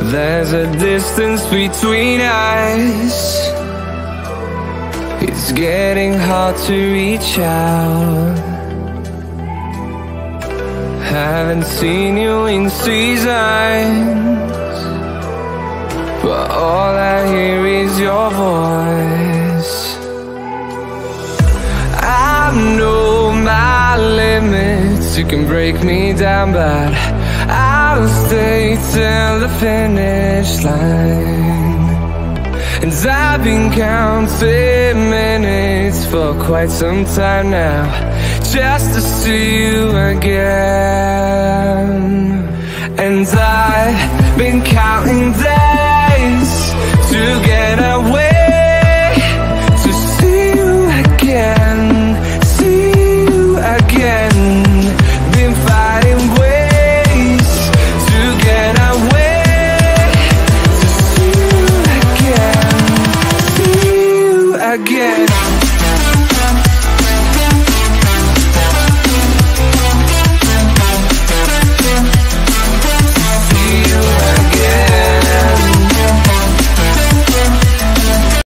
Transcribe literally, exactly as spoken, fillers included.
There's a distance between us. It's getting hard to reach out. Haven't seen you in seasons, but all I hear is your voice. I know my limits, you can break me down, but I'll stay till the finish line. And I've been counting minutes for quite some time now, just to see you again. And I've been counting days to get away